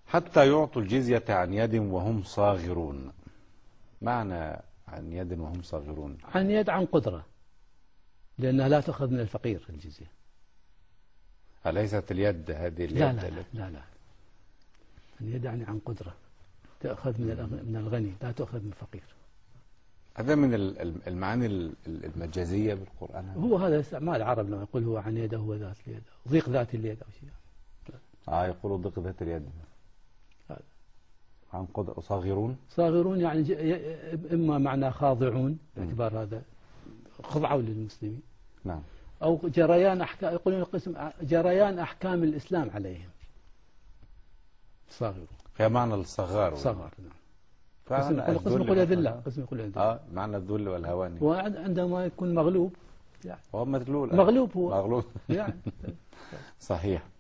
حتى يعطوا الجزية عن يد وهم صاغرون. معنى عن يد وهم صاغرون؟ عن يد، عن قدرة، لأنها لا تأخذ من الفقير الجزية. أليست اليد هذه اليد؟ لا لا لا لا، اليد يعني عن قدرة، تأخذ من الغني، لا تأخذ من الفقير. هذا من المعاني المجازية بالقرآن. هو هذا استعمال العرب لما يقول هو عن يده، هو ذات اليد، ضيق ذات اليد أو شيء. يقولوا ضيق ذات اليد. هذا عن قدرة. صاغرون، صاغرون يعني إما معنى خاضعون باعتبار هذا خضعوا للمسلمين. نعم. أو جريان أحكام، يقولون القسم جريان أحكام الإسلام عليهم. صاغرون هي معنى الصغار. صغار، نعم. قسم يقول يذل، قسم يقول يذل. معنى الذل والهوان. وعندما يكون مغلوب يعني هو مذلول. مغلوب هو مغلوب يعني. صحيح.